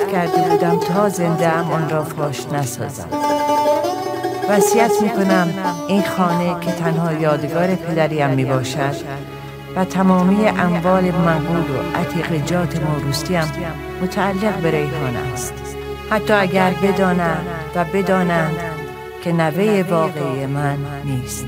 کرده بودم تا زنده ام آن را فاش نسازم. وصیت میکنم این خانه که تنها یادگار پدریم میباشد و تمامی اموال منقول و عتیقجات موروثیم متعلق به ریحان است. حتی اگر بدانند که نوه واقعی من نیست.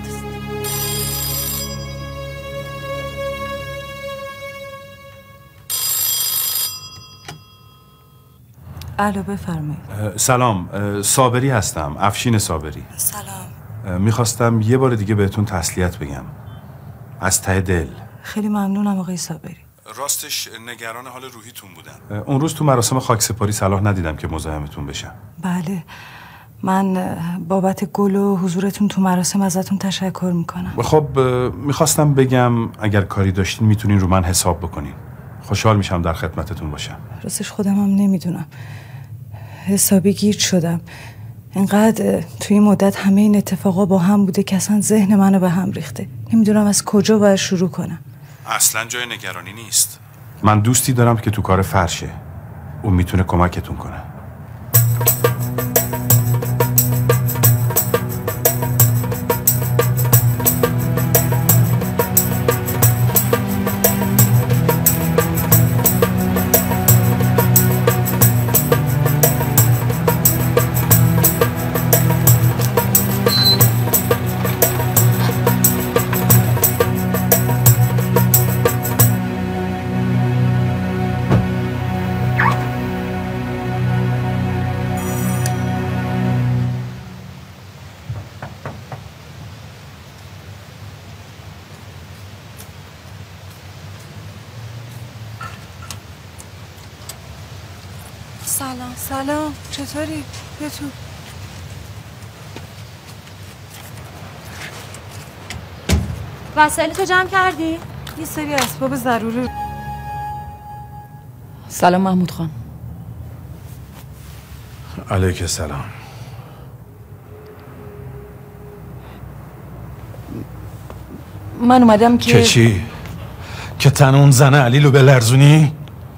الو بفرمایید. سلام، صابری هستم، افشین صابری. سلام. میخواستم یه بار دیگه بهتون تسلیت بگم از ته دل. خیلی ممنونم آقای صابری. راستش نگران حال روحیتون بودم. اون روز تو مراسم خاکسپاری صلاح ندیدم که مزاحمتون بشم. بله، من بابت گل و حضورتون تو مراسم ازتون تشکر میکنم. خب میخواستم بگم اگر کاری داشتین میتونین رو من حساب بکنین. خوشحال میشم در خدمتتون باشم. راستش خودم هم نمیدونم، حسابی گیج شدم. اینقدر توی این مدت همه این اتفاقا با هم بوده که اصلا ذهن منو به هم ریخته. نمیدونم از کجا باید شروع کنم. اصلا جای نگرانی نیست. من دوستی دارم که تو کار فرشه. اون میتونه کمکتون کنه. سلام، چطوری؟ بیا تو. وسایلتو جمع کردی؟ یه سری اسباب ضروری. سلام محمود خان. علیک سلام. من اومدم که چی؟ که تن اون زن علیلو بلرزونی؟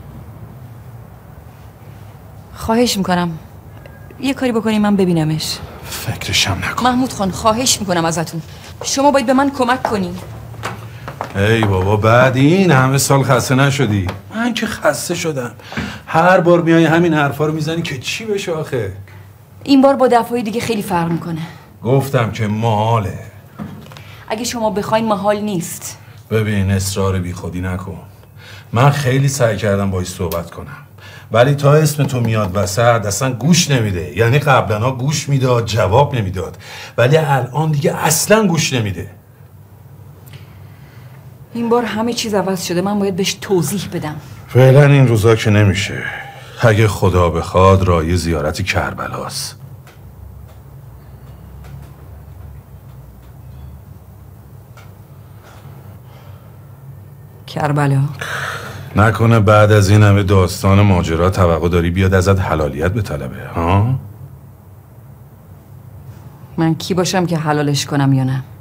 خواهش میکنم یه کاری بکنی من ببینمش. فکرشم نکن. محمود خان خواهش میکنم ازتون، شما باید به من کمک کنین. ای بابا بعد این همه سال خسته نشدی؟ من که خسته شدم. هر بار میای همین حرفا رو میزنی که چی بشه آخه؟ این بار با دفعه دیگه خیلی فرق میکنه. گفتم که محاله. اگه شما بخواین محال نیست. ببین اصرار بی خودی نکن. من خیلی سعی کردم باهاش صحبت کنم ولی تا اسم تو میاد وسط اصلا گوش نمیده. یعنی قبلا گوش میداد جواب نمیداد ولی الان دیگه اصلا گوش نمیده. این بار همه چیز عوض شده، من باید بهش توضیح بدم. فعلا این روزا که نمیشه. اگه خدا بخواد راه زیارت کربلاست. کربلا؟ نکنه بعد از این همه داستان ماجرا توقع داری بیاد ازت حلالیت بطلبه ها؟ من کی باشم که حلالش کنم یا نه؟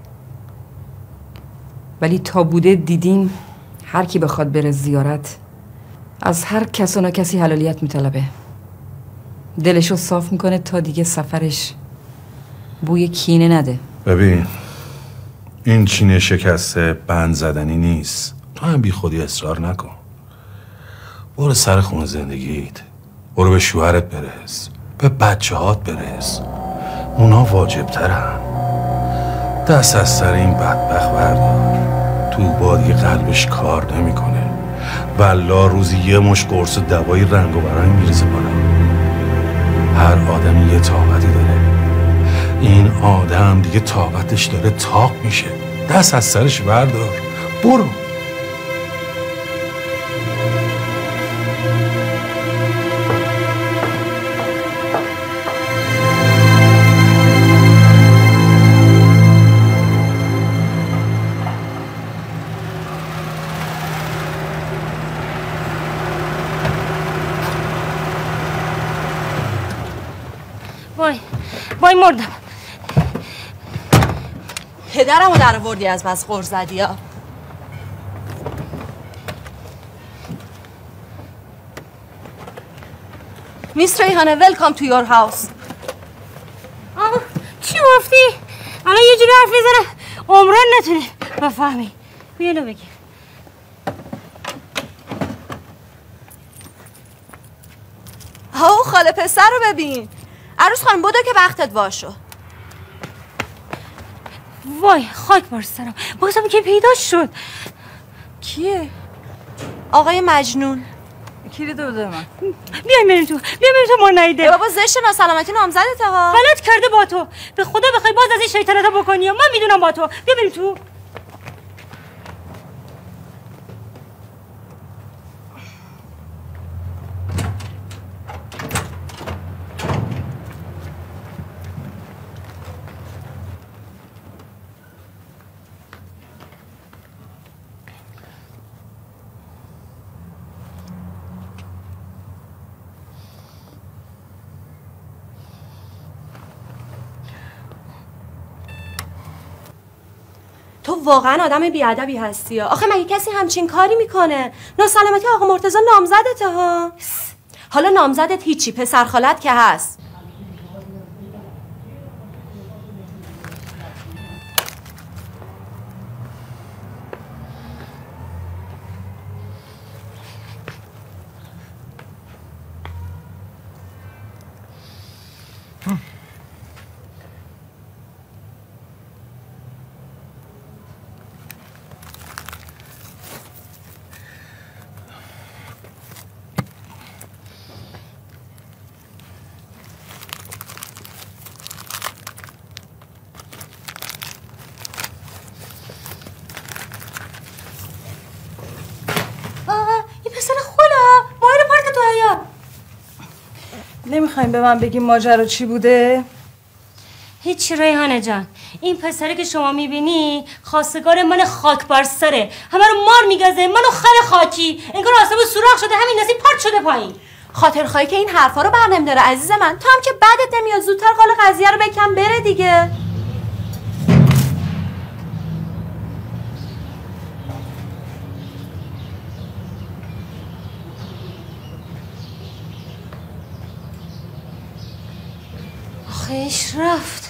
ولی تا بوده دیدیم هر کی بخواد بره زیارت از هر کس و ناکسی حلالیت میطلبه. دلشو صاف میکنه تا دیگه سفرش بوی کینه نده. ببین این چینه شکسته بند زدنی نیست. تو هم بی خودی اصرار نکن. برو سر خونه زندگیت. برو به شوهرت برس، به بچه هات برس. اونا واجب ترن. دست از سر این بدبخت بردار. تو بادی قلبش کار نمیکنه. والله روزی یه مش قرص دوایی رنگ و برنگ میریزه بالا. هر آدمی یه طاقتی داره. این آدم دیگه طاقتش داره تاق میشه. دست از سرش بردار. برو. وای مردم. پدرمو در آوردی از بس غر زدی ها. میس ریحانه ویلکام تو یور هاوس. چی گفتی؟ الان یه جوری حرف میزنه عمران نتونی بفهمی. بیا اینو بگیر. خاله پسر رو ببین. عروس خانم بودو که وقتت واشو. وای خاک بر سرم، بازم که پیدا شد. کیه؟ آقای مجنون. کلید رو بده من. بیایم بریم تو ما نیده. بابا زشت ناسلامتی نامزدته ها. غلط کرده با تو. به خدا بخوای باز از این شیطنتا بکنی. من میدونم با تو. بیا بریم تو. تو واقعا آدم بیادبی هستی ها. آخه مگه کسی همچین کاری میکنه؟ ناسلامتی آقا مرتضی نامزدته ها. حالا نامزدت هیچی، پسر خالت که هست. نمیخوایم به من بگیم ماجرا چی بوده؟ هیچ ریحانه جان، این پسره که شما میبینی خواستگار من خاک بر سره. همه رو مار میگزه، منو خر خاکی. انگار آسمون سوراخ شده، همین نصیب پرت شده پایین. خاطر خواهی که این حرفا رو بر نمیداره عزیز من. تو هم که بعدت نمیاد زودتر قال قضیه رو بکن بره دیگه. آخیش رفت.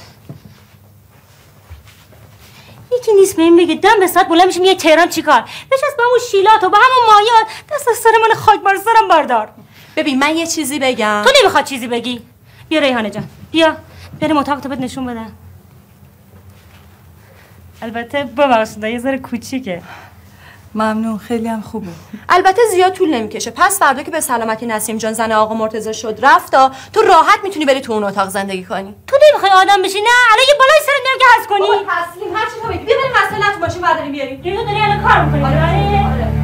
یکی نیست به این بگه دم به ساعت بلند میشیم یه تهران چیکار؟ بچسب به همون شیلات و به همون مایات دست از سر من خاک بر سرم بردار. ببین من یه چیزی بگم. تو نمیخواد چیزی بگی. بیا ریحانه جان بیا بریم اتاق تو بهت نشون بدم. البته ببخشید یه ذره کوچیکه. ممنون، خیلی هم خوبه. البته زیاد طول نمیکشه. پس فردا که به سلامتی نسیم جان زن آقا مرتضی شد رفتا، تو راحت میتونی بری تو اون اتاق زندگی کنی. تو نمیخوای آدم بشی؟ نه الان یه بالای سر نمیگه هست کنی. بابا تسلیم هر چی تو بگی. بیا بریم مسئله تو ماشین برداریم بیاریم. تو داری الان کار میکنی. آره.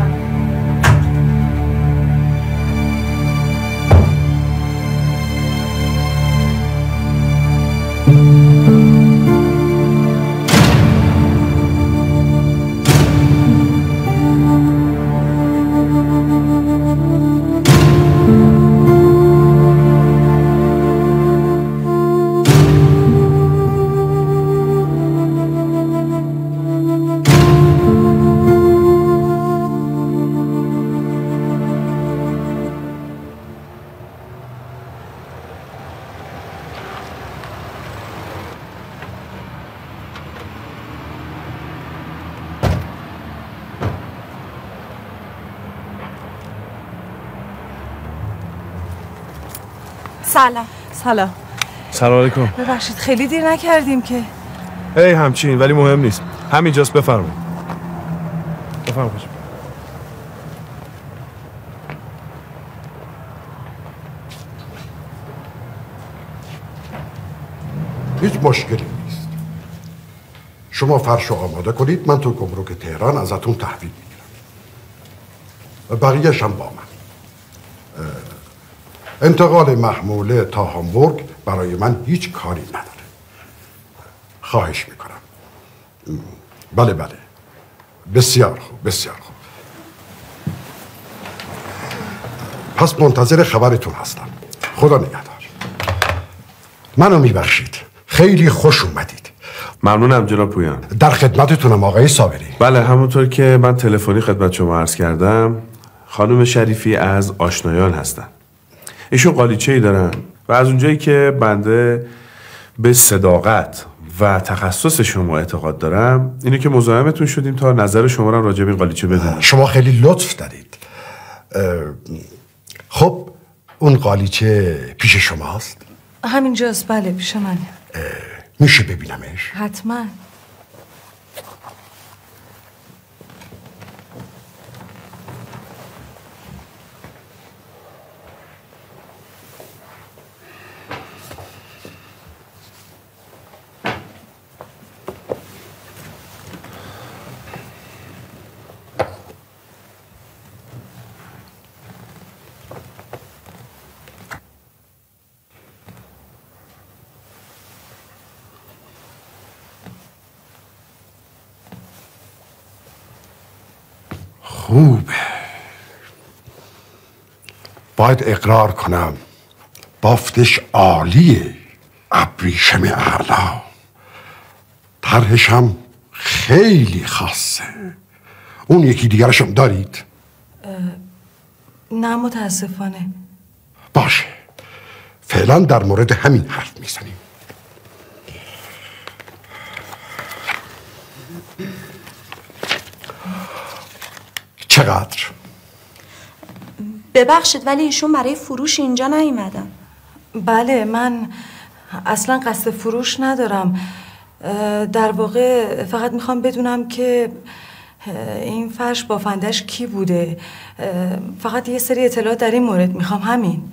سلام. سلام علیکم. ببخشید خیلی دیر نکردیم که. همچین ولی مهم نیست. همینجاست بفرمایید. بفرمایید. هیچ مشکلی نیست. شما فرشو آماده کنید، من تو گمرک تهران ازتون تحویل میگیرم. بقیه‌ش هم با من. انتقال محموله تا هامبورگ برای من هیچ کاری نداره. خواهش میکنم. بله بسیار خوب. پس منتظر خبرتون هستم. خدا نگهدار. منو میبخشید، خیلی خوش اومدید. ممنونم جناب پویان. در خدمتتونم آقای صابری. بله همونطور که من تلفنی خدمت شما عرض کردم، خانم شریفی از آشنایان هستن. ایشون قالیچه‌ای دارن و از اونجایی که بنده به صداقت و تخصص شما اعتقاد دارم، اینه که مزاحمتون شدیم تا نظر شما رو راجع به این قالیچه بدونیم. شما خیلی لطف دارید. خب اون قالیچه پیش شماست؟ همینجاست، بله پیش منه. میشه ببینمش؟ حتما. خوبه. باید اقرار کنم بافتش عالیه، ابریشم اعلا، طرحش هم خیلی خاصه. اون یکی دیگرشم دارید؟ نه متاسفانه. باشه، فعلا در مورد همین حرف میزنیم. چقدر؟ ببخشید ولی ایشون برای فروش اینجا نیومدن. بله، من اصلا قصد فروش ندارم. در واقع فقط میخوام بدونم که این فرش بافندش کی بوده. فقط یه سری اطلاعات در این مورد میخوام، همین.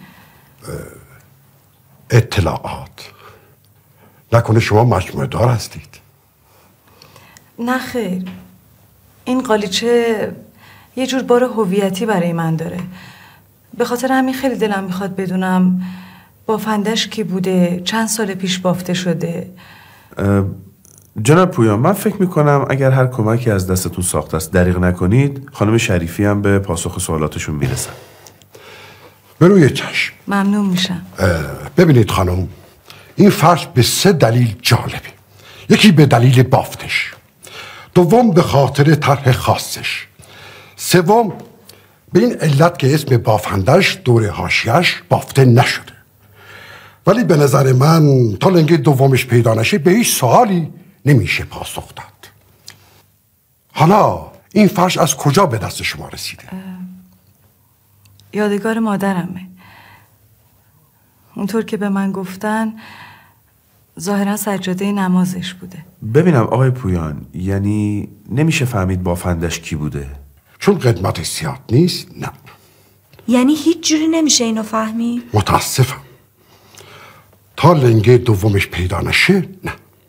اطلاعات؟ نکنه شما مجموعه دار هستید؟ نه خیر، این قالیچه یه جور بار هویتی برای من داره. به خاطر همین خیلی دلم میخواد بدونم بافندش کی بوده، چند سال پیش بافته شده. جناب پویان، من فکر میکنم اگر هر کمکی از دستتون ساخته است دریغ نکنید، خانم شریفی هم به پاسخ سوالاتشون میرسن. به روی چشم. ممنون میشم. ببینید خانم، این فرش به 3 دلیل جالبه. یکی به دلیل بافتش، دوم به خاطر طرح خاصش، سوم به این علت که اسم بافندش دور حاشیه‌اش بافته نشده. ولی به نظر من تا لنگه دومش پیدا نشه به هیچ سوالی نمیشه پاسخ داد. حالا این فرش از کجا به دست شما رسیده؟ یادگار مادرمه. اونطور که به من گفتن ظاهرا سجاده نمازش بوده. ببینم آقای پویان، یعنی نمیشه فهمید بافندش کی بوده؟ چون قدمتش زیاد نیست؟ نه. یعنی هیچ جوری نمیشه اینو فهمید؟ متاسفم. تا لنگه دومش پیدا نشه نه.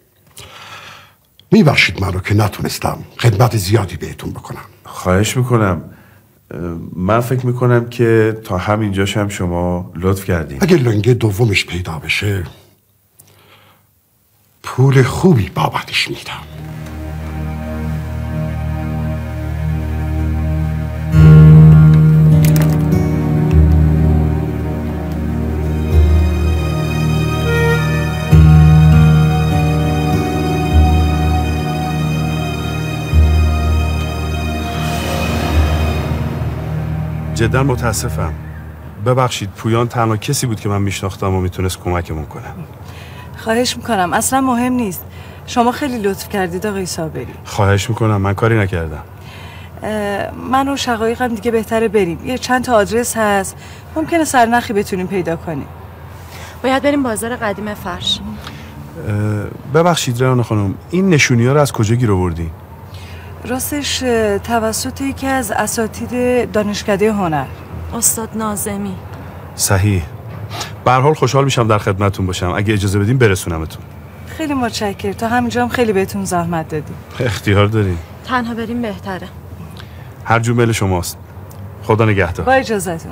میبخشید من رو که نتونستم خدمت زیادی بهتون بکنم. خواهش میکنم. من فکر میکنم که تا همینجاش هم شما لطف کردین. اگه لنگه دومش پیدا بشه پول خوبی بابتش میدم. جدا متاسفم. ببخشید، پویان تنها کسی بود که من میشناختم و میتونست کمکمون کنه. خواهش میکنم، اصلا مهم نیست. شما خیلی لطف کردید آقای صابری. خواهش میکنم، من کاری نکردم. من و شقایقم دیگه بهتره بریم. یه چند تا آدرس هست، ممکنه سرنخی بتونیم پیدا کنیم. باید بریم بازار قدیم فرش. ببخشید ریحانه خانم، این نشونی ها رو از کجا گیر آوردین؟ راستش توسط یکی از اساتید دانشکده هنر، استاد ناظمی. صحیح. به هر حال خوشحال میشم در خدمتتون باشم. اگه اجازه بدین برسونمتون. خیلی متشکرم. تا همینجا هم خیلی بهتون زحمت دادیم. اختیار دارین. تنها بریم بهتره. هر جور میل شماست. خدا نگهدار. با اجازهتون.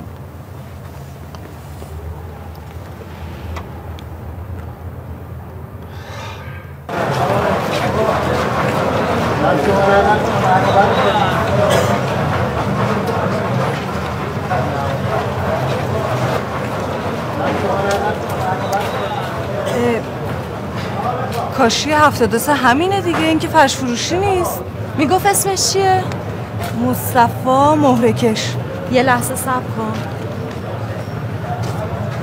کاشی 73 همینه دیگه، این که فرش فروشی نیست. میگفت اسمش چیه؟ مصطفی مهرکش. یه لحظه صبر کن.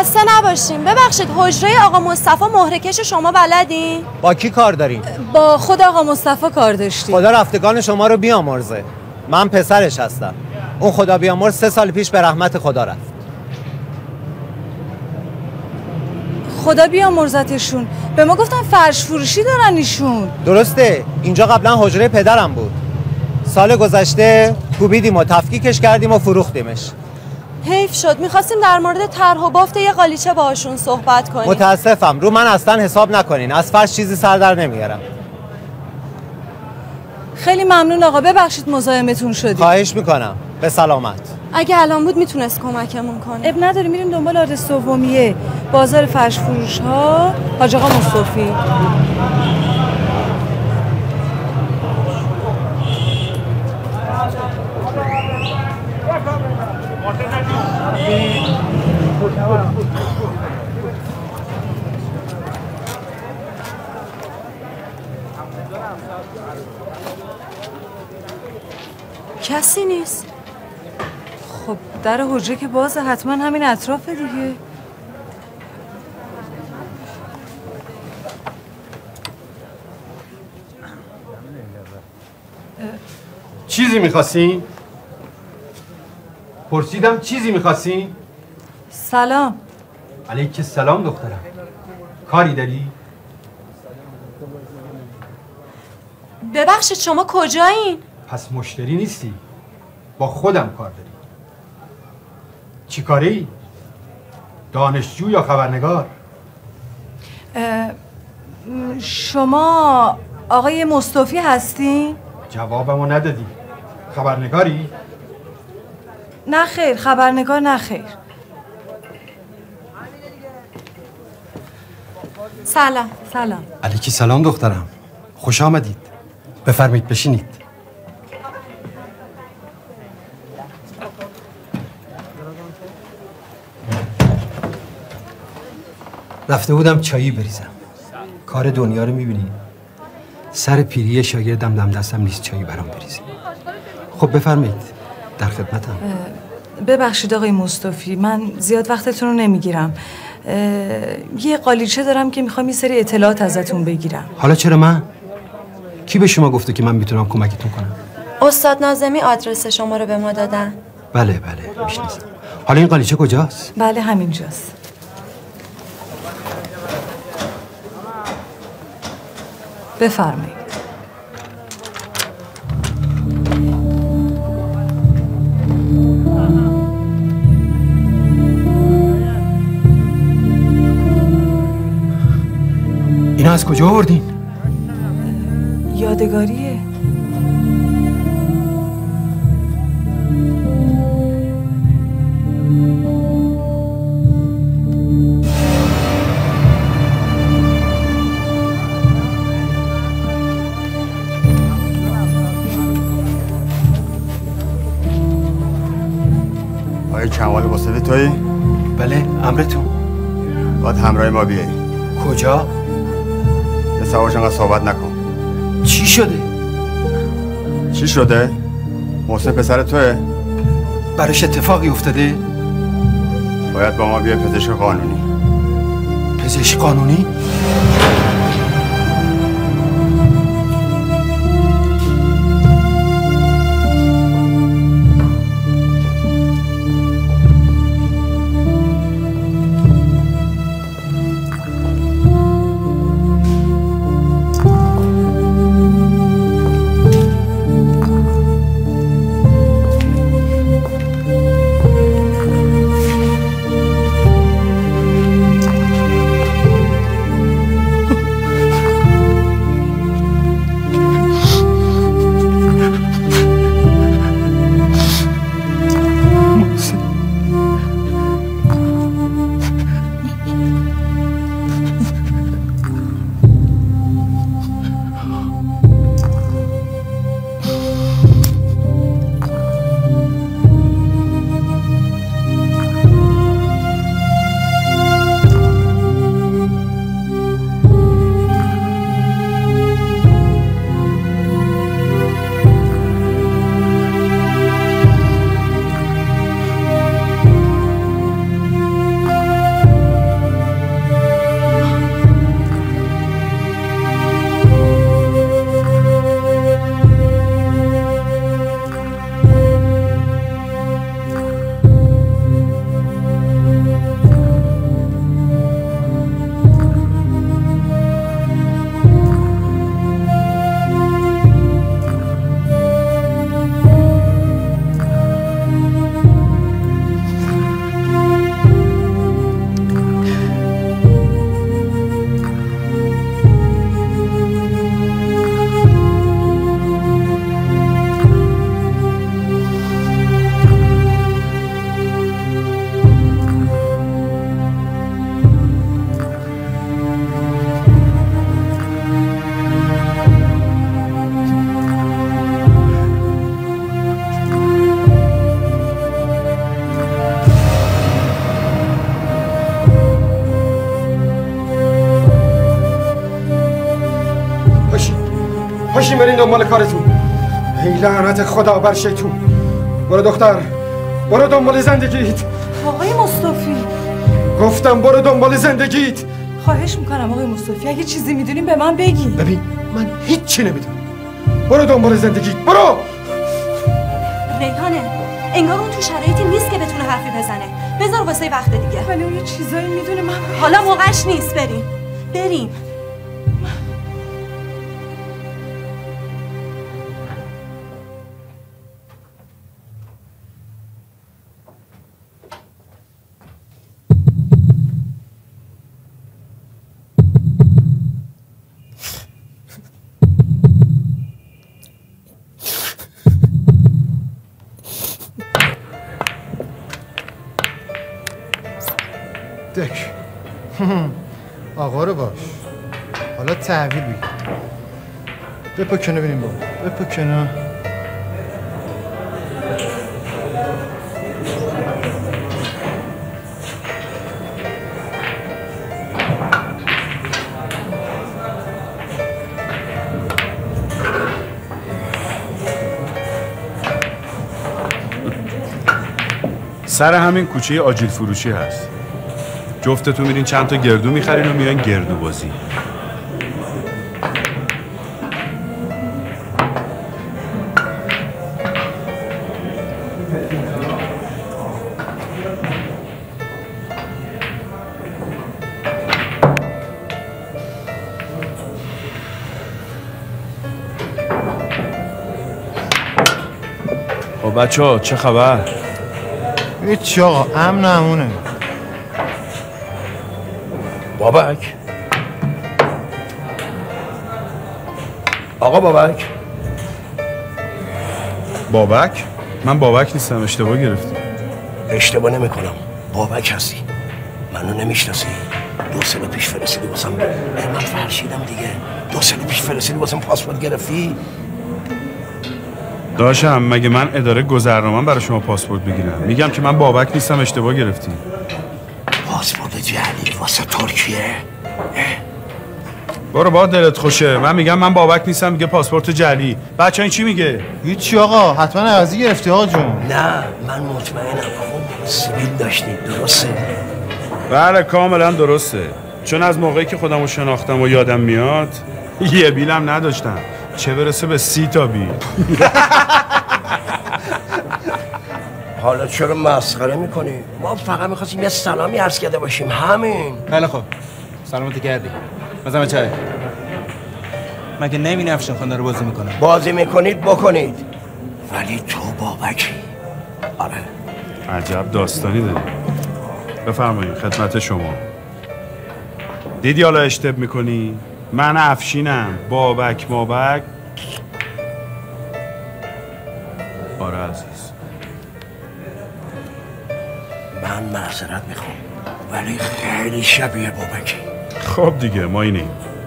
خسته نباشیم. ببخشید حجره آقا مصطفی مهرکش شما بلدین؟ با کی کار دارین؟ با خود آقا مصطفی کار داشتیم. خدا رفتگان شما رو بیامرزه. من پسرش هستم. اون خدا بیامرز 3 سال پیش به رحمت خدا رفت. خدا بیامرزتشون. به ما گفتن فرش فروشی دارن ایشون. درسته، اینجا قبلا حجره پدرم بود. سال گذشته کوبیدیم و تفکیکش کردیم و فروختیمش. حیف شد. میخواستیم در مورد طرح و بافت یه قالیچه باهاشون صحبت کنیم. متاسفم، رو من اصلا حساب نکنین. از فرش چیزی سر در نمیارم. خیلی ممنون آقا، ببخشید مزاحمتون شدیم. خواهش میکنم. به سلامت. اگه الان بود میتونست کمکمون کنه. اب نداری، میریم دنبال آدرس دومیه، بازار فرش فروش ها، حاج آقا مصطفی. کسی نیست. خب در حجره که بازه، حتما همین اطرافه دیگه. چیزی میخواستین؟ پرسیدم چیزی میخواستین؟ سلام. علیک السلام دخترم. کاری داری؟ ببخشید شما کجایین؟ پس مشتری نیستی؟ با خودم کار داری. چی کاری؟ دانشجو یا خبرنگار؟ شما آقای مصطفی هستین؟ جوابمو ندادی. خبرنگاری؟ نه خیر، خبرنگار نه خیر. سلام. سلام. علیکی سلام دخترم. خوش آمدید. بفرمایید بشینید. رفته بودم چایی بریزم. کار دنیا رو میبینی؟ سر پیری شاگردم دم دستم نیست چایی برام بریزی. خب بفرمایید، در خدمتم. ببخشید آقای مصطفی، من زیاد وقتتون رو نمیگیرم. یه قالیچه دارم که میخوام یه سری اطلاعات ازتون بگیرم. حالا چرا من؟ کی به شما گفته که من میتونم کمکتون کنم؟ استاد ناظمی آدرس شما رو به ما دادن. بله میشناسم. حالا این قالیچه کجاست؟ بله همینجاست. بفرمایید. اینا از کجا آوردین؟ یادگاریه. آقای کمال مصطفی تویی؟ بله، امرتون. باید همراه ما بیایی. کجا؟ یه سواش انقدر صحبت نکن. چی شده؟ چی شده؟ محسن پسر توه؟ براش اتفاقی افتاده؟ باید با ما بیای پزشک قانونی. پزشک قانونی؟ پاشین برین دنبال کارتون. ای لعنت خدا بر شیطون. برو دختر، برو دنبال زندگیت. آقای مصطفی، گفتم برو دنبال زندگیت. خواهش میکنم آقای مصطفی، اگه چیزی میدونیم به من بگی. ببین من هیچی نمیدونم. برو دنبال زندگیت، برو. ریحانه، انگار اون تو شرایطی نیست که بتونه حرفی بزنه. بذار واسه وقت دیگه. ولی اون یه چیزایی میدونه. من حالا موقعش نیست. بریم. دک آقا رو باش. حالا تحویل بگیر. بپکنه ببینیم بابا. بپکنه. سر همین کوچه آجیل فروشی هست. جفتتون میرین چند تا گردو میخرین و میرین گردو بازی. خب بچه‌ها چه خبر؟ هیچ آقا، امن امونه. بابک، آقا بابک. بابک؟ من بابک نیستم، اشتباه گرفتی. اشتباه نمی کنم، بابک هستی. منو نمیشناسی؟ 2 سال پیش فرستادی واسم. من فرشیدم دیگه. 2 سال پیش فرستادی واسم پاسپورت گرفتی؟ داشتم، مگه من اداره گذرنامه‌ام برای شما پاسپورت بگیرم؟ میگم که من بابک نیستم، اشتباه گرفتی. پاسپورت جعلی واسه ترکیه؟ برو با دلت خوشه. من میگم من بابک نیستم، میگه پاسپورت جعلی. بچه‌ها این چی میگه؟ هیچی آقا، حتما عوضی گرفتی آقا جون. نه من مطمئنم آقا سیبیل داشتی، درسته؟ بله کاملا درسته. چون از موقعی که خودمو شناختم و یادم میاد یه بیلم نداشتم، چه برسه به 30 تا بیل. حالا چرا مسخره میکنی؟ ما فقط میخواستیم یه سلامی عرض کرده باشیم، همین. خیلی خوب، سلامتی کردی. بزنم چای. مگه نمی‌بینی افشین خان رو بازی میکنه؟ بازی میکنید بکنید، ولی تو بابکی. آره. عجب داستانی داری. بفرمایید خدمت شما. دیدی حالا اشتباه میکنی؟ من افشینم. بابک مابک. آره عزیز. من معذرت میخوام، ولی خیلی شبیه بابکی. خب دیگه ما اینیم.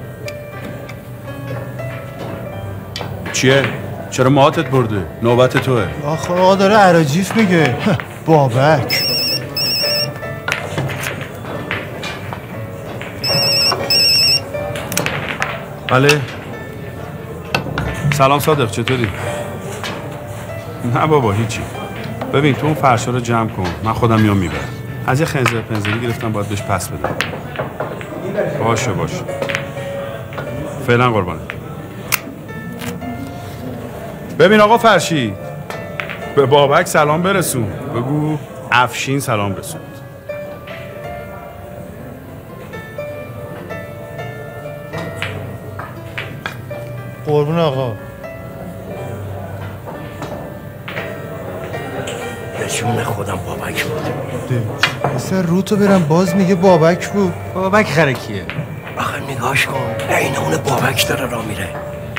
چیه؟ چرا ماتت برده؟ نوبت توه. آخه آقا داره عراجیف میگه. بابک. بله. سلام صادق، چطوری؟ نه بابا هیچی. ببین تو اون فرشا رو جمع کن، من خودم میام میبرم. از یه خنزر پنزری گرفتم، باید بهش پس بدم. باشه فعلا قربانه. ببین آقا فرشی، به بابک سلام برسون. بگو افشین سلام رسوند. قربون آقا. به جون خودم بابک بود. مثلا رو تو برم باز میگه بابک بود. بابک خرکیه. آخه نگاش کن، عین اون بابک داره راه میره.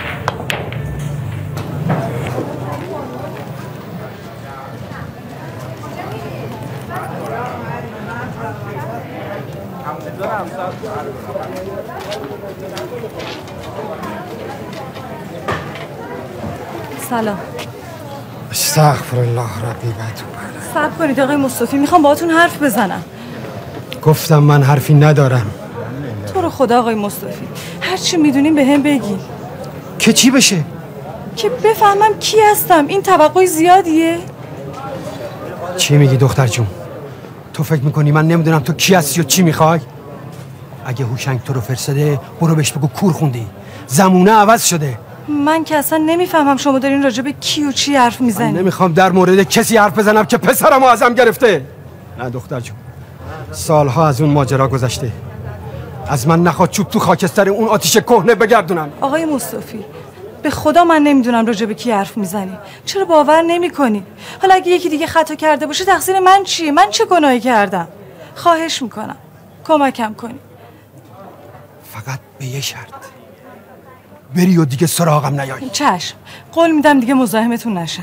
سلام. استغفر الله ربی و توب. صبر کنید آقای مصطفی، میخوام باهاتون حرف بزنم. گفتم من حرفی ندارم. تو رو خدا آقای مصطفی، هر چی میدونیم به هم بگی. که چی بشه؟ که بفهمم کی هستم. این توقع زیادیه؟ چی میگی دختر جون؟ تو فکر میکنی من نمیدونم تو کی هستی و چی میخوای؟ اگه هوشنگ تو رو فرستاده برو بهش بگو کور خوندی، زمونه عوض شده. من که اصلا نمیفهمم شما دارین راجع به کی و چی حرف میزنی. من نمیخوام در مورد کسی حرف بزنم که پسرمو ازم گرفته. نه دختر جون، سالها از اون ماجرا گذشته. از من نخواد چوب تو خاکستر اون آتیش کهنه بگردونم. آقای مصطفی، به خدا من نمیدونم راجع به کی حرف میزنی. چرا باور نمیکنی؟ حالا اگه یکی دیگه خطا کرده باشه تقصیر من چیه؟ من چه گناهی کردم؟ خواهش میکنم کمکم کنی. فقط به یه شرط، بری و دیگه سراغم نیای. چشم، قول میدم دیگه مزاحمتون نشن.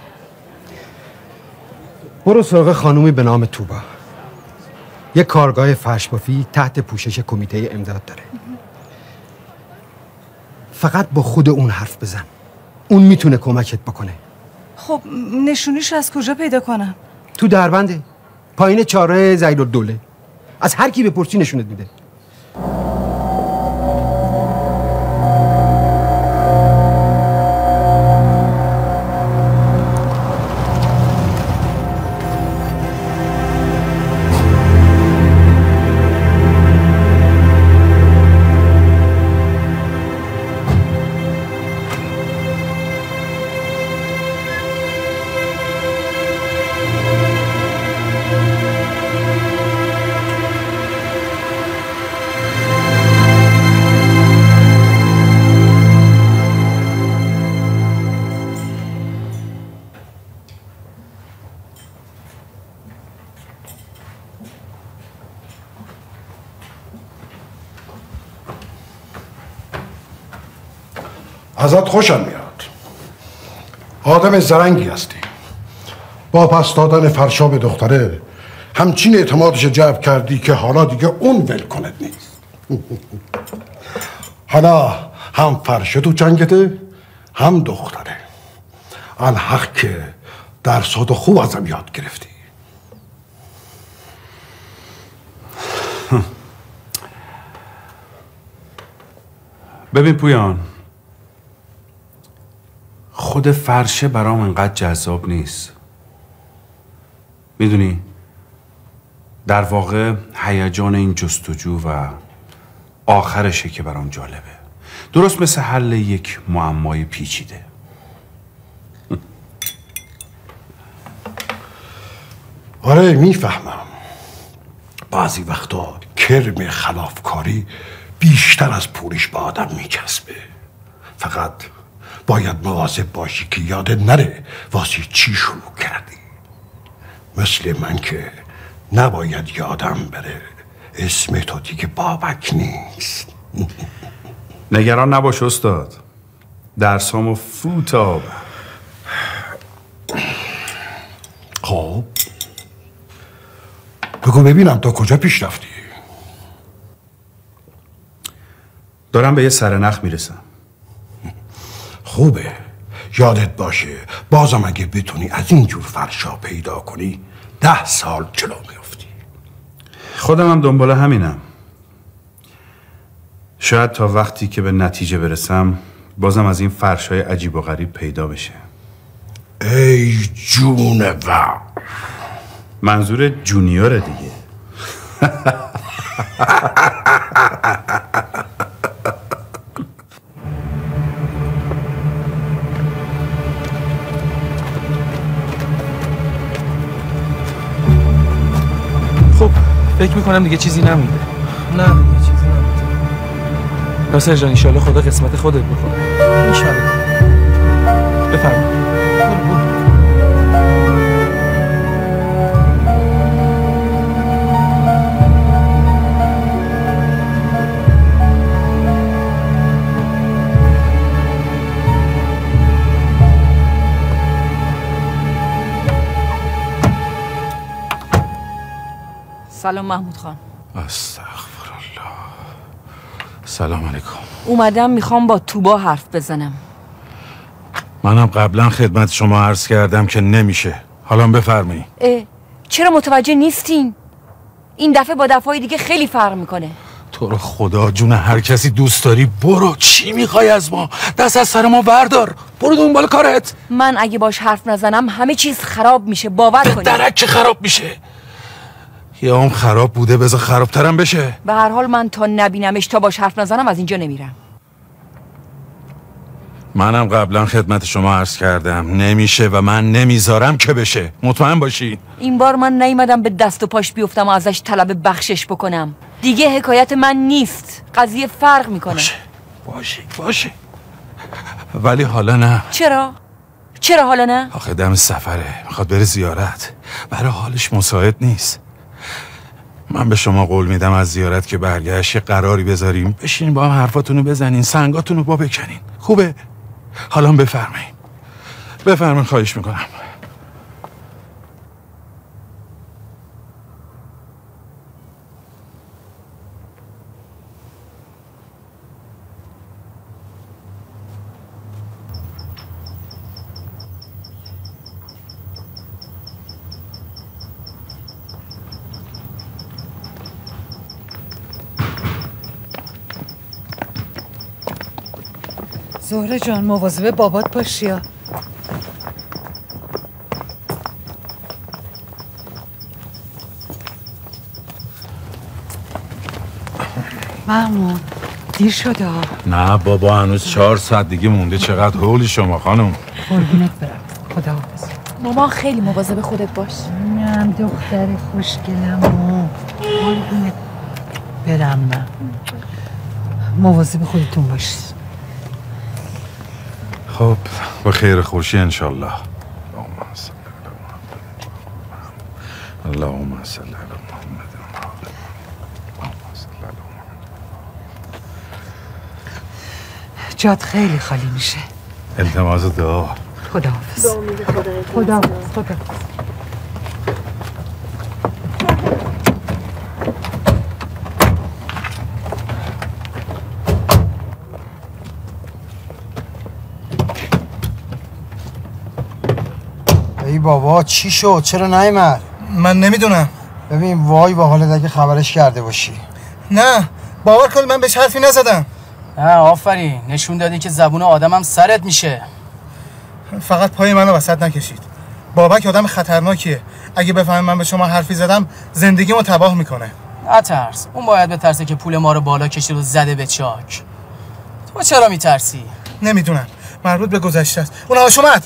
برو سراغ خانومی به نام توبا، یه کارگاه فرشبافی تحت پوشش کمیته امداد داره. فقط با خود اون حرف بزن، اون میتونه کمکت بکنه. خب نشونیش از کجا پیدا کنم؟ تو دربنده پایین چهارراه زیرالدوله، از هر کی بپرسی نشونت میده. ازت خوشم میاد. آدم زرنگی هستی. با پس دادن فرشا به دختره همچین اعتمادش جلب کردی که حالا دیگه اون ول کنت نیست. حالا هم فرشه تو جنگته هم دختره. الحق که درساتو خوب ازم یاد گرفتی. ببین پویان، خود فرشه برام انقدر جذاب نیست. میدونی در واقع هیجان این جستجو و آخرشه که برام جالبه. درست مثل حل یک معمای پیچیده. آره میفهمم. بعضی وقتا کرم خلافکاری بیشتر از پولش به آدم میچسبه. فقط باید مواظب باشی که یادت نره واسه چی شروع کردی. مثل من که نباید یادم بره اسم تو دیگه بابک نیست. نگران نباش استاد، درسامو فوت آب. خب بگو ببینم تا کجا پیش رفتی؟ دارم به یه سرنخ میرسم. خوبه، یادت باشه بازم اگه بتونی از اینجور فرشا پیدا کنی 10 سال جلو میافتی. خودم هم دنبال همینم. شاید تا وقتی که به نتیجه برسم بازم از این فرشای عجیب و غریب پیدا بشه. ای جونور. منظور جونیوره دیگه. خب فکر میکنم دیگه چیزی نمونده. نه دیگه چیزی نمونده. ناصر جان انشالله خدا قسمت خودت بکنه. انشالله. بفرمایید. سلام محمود خان. استغفرالله. سلام علیکم. اومدم میخوام با توبا حرف بزنم. منم قبلا خدمت شما عرض کردم که نمیشه. حالا بفرمایید. چرا متوجه نیستین؟ این دفعه با دفعه دیگه خیلی فرق میکنه. تو رو خدا جون هر کسی دوست داری برو. چی میخوای از ما؟ دست از سر ما بردار. برو دنبال کارت. من اگه باش حرف نزنم همه چیز خراب میشه، باور کنی. درک که خراب میشه. یا اون خراب بوده بذار خرابترم بشه. به هر حال من تا نبینمش، تا باش حرف نزنم از اینجا نمیرم. منم قبلا خدمت شما عرض کردم نمیشه و من نمیذارم که بشه. مطمئن باشی. این بار من نیومدم به دست و پاش بیفتم و ازش طلب بخشش بکنم. دیگه حکایت من نیست. قضیه فرق میکنه. باشه ولی حالا نه. چرا حالا نه؟ آخه دم سفره، میخواد بره زیارت. برای حالش مساعد نیست. من به شما قول میدم از زیارت که برگشت قراری بذاریم بشینیم با هم حرفاتونو بزنین، سنگاتونو با بکنین. خوبه؟ حالا بفرمایین خواهش میکنم. زهره جان مواظب بابات باشی یا. محمود دیر شده. نه بابا هنوز 4 ساعت دیگه مونده. چقدر حولی شما خانم. قربونت برم. خداحافظ. مامان خیلی مواظب خودت باش. منم دختر خوشگلم. قربونت برم. من مواظب خودتون باشید. خب به خیر خوشی انشالله. اللهم صل علی محمد. جات خیلی خالی میشه. التماس دعا. خداحافظ. خداحافظ. ای بابا چی شد؟ چرا نیامد؟ من نمیدونم. ببین وای با حالت اگه خبرش کرده باشی. نه باور کن من بهش حرفی نزدم. نه آفرین، نشون دادی که زبون آدمم سرت میشه. فقط پای منو وسط نکشید. بابک آدم خطرناکیه. اگه بفهمه من به شما حرفی زدم زندگیمو تباه میکنه. نترس، اون باید بترسه که پول ما رو بالا کشید و زده به چاک. تو چرا میترسی؟ نمیدونم، مربوط به گذشته است. اون هاش اومد.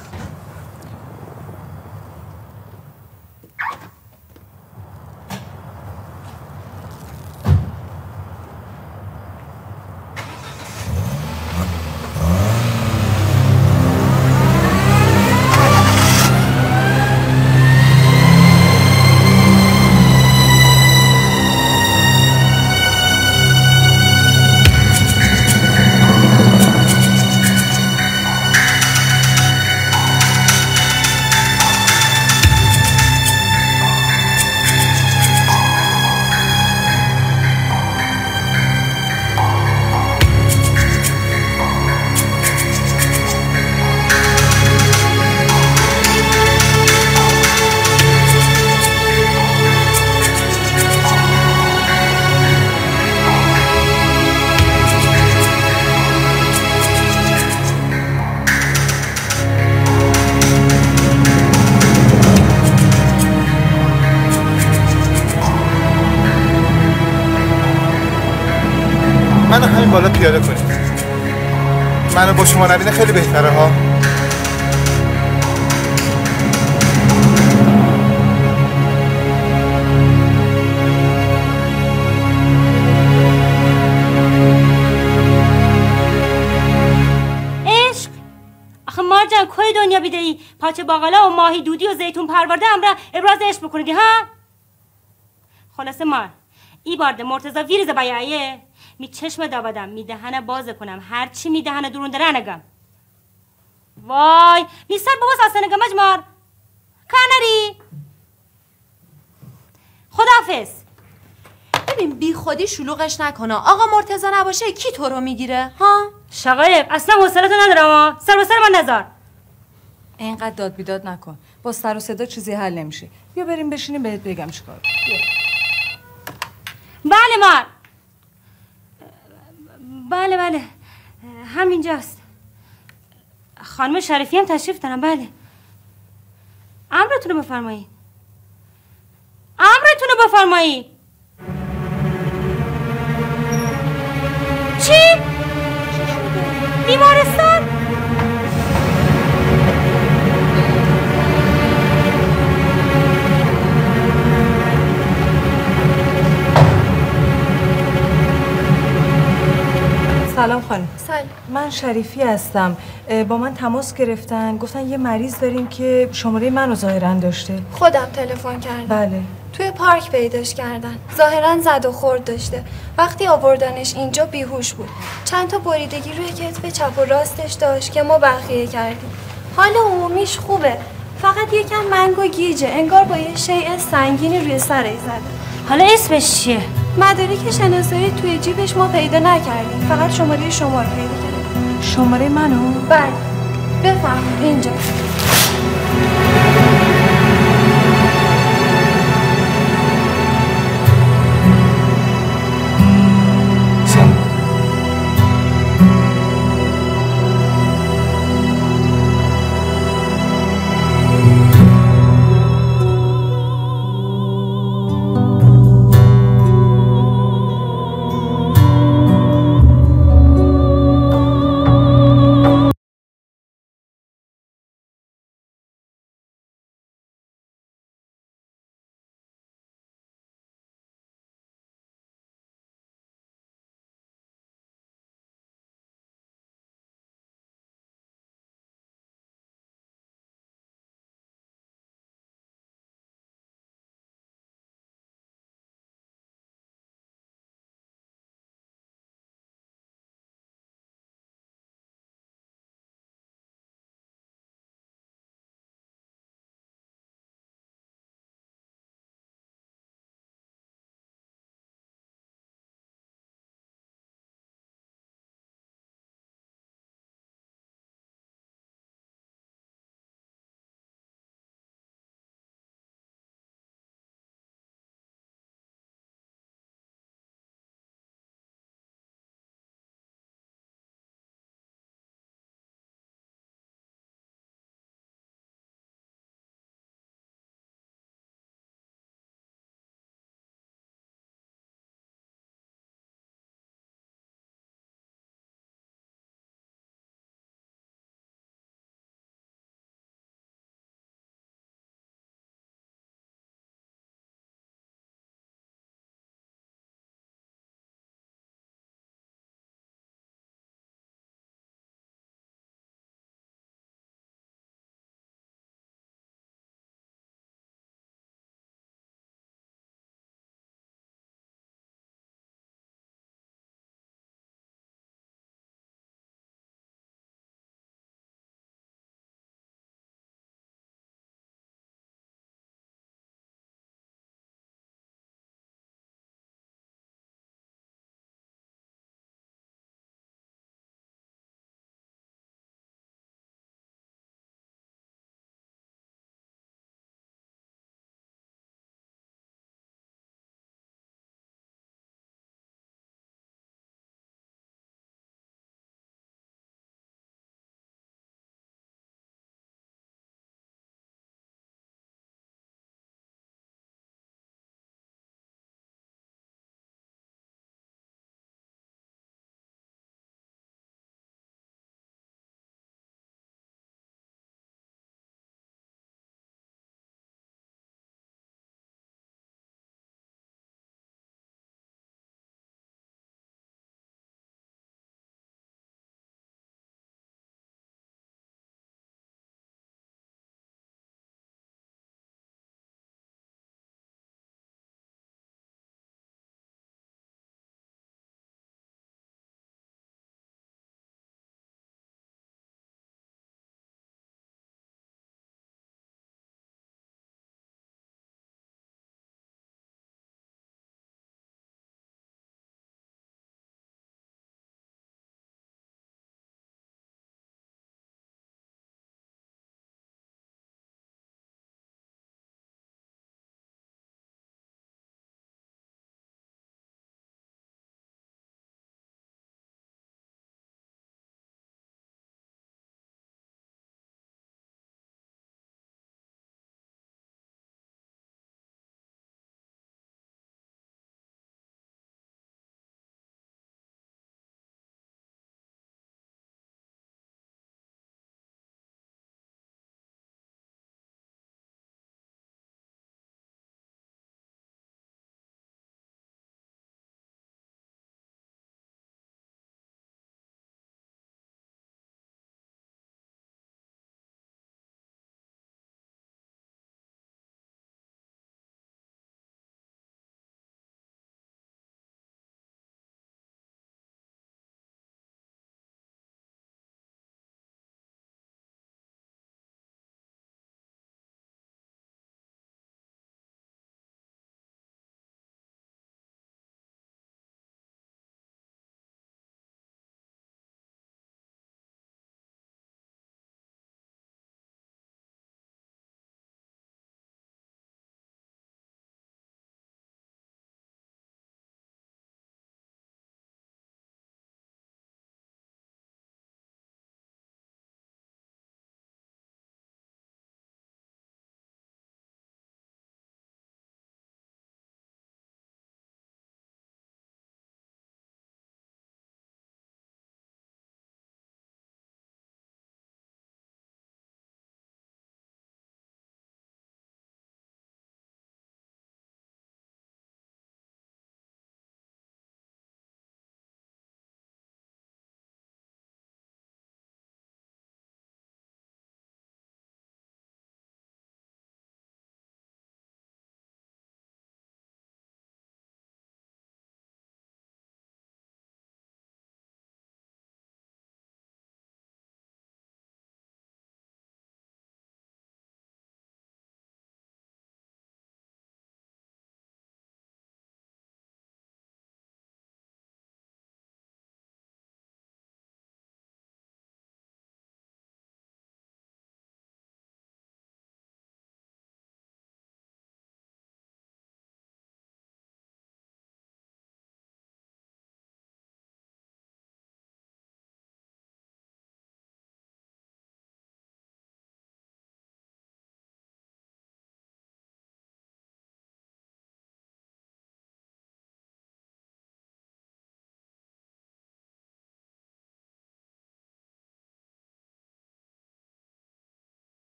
منو همین بالا پیاده کنید. منو با شما نبینه خیلی بهتره ها. عشق آخه مارجان کوی دنیا بیده ای پاچه باقلا و ماهی دودی و زیتون پرورده امرا ابراز عشق بکنیدی ها. خلاصه مار ای بارده مرتضی ویرز بیایه می چشم دابدم می دهنه باز کنم هرچی می دهنه درون دره نگم. وای می سر بابا ساسه نگم مجمار کانری. خداحافظ. ببین بی خودی شلوغش نکنه. آقا مرتضی نباشه کی تو رو میگیره ها؟ شقایق اصلا حوصله‌تو ندارم. سر به سر من نذار. اینقدر داد بیداد نکن. با سر و صدا چیزی حل نمیشه. بیا بریم بشینیم بهت بگم چیکار. بله مار بله بله همینجاست. خانم شریفی هم تشریف دارم. بله امرتون رو بفرمایید. امرتون رو بفرمایید. چی؟ بیمارستان؟ سلام خانم. سلام. من شریفی هستم. با من تماس گرفتن، گفتن یه مریض داریم که شماره منو ظاهرا داشته. خودم تلفن کردم. بله. توی پارک پیداش کردن. ظاهرا زد و خورد داشته. وقتی آوردنش اینجا بیهوش بود. چند تا بریدگی روی کتف چپ و راستش داشت که ما بخیه کردیم. حال عمومیش خوبه. فقط یکم منگ و گیجه. انگار با یه شیء سنگینی روی سرش زده. حالا اسمش چیه؟ مدارک شناسایی توی جیبش ما پیدا نکردیم. فقط شماره شما رو پیدا کردیم. شماره منو؟ بله. بفرمایید اینجا.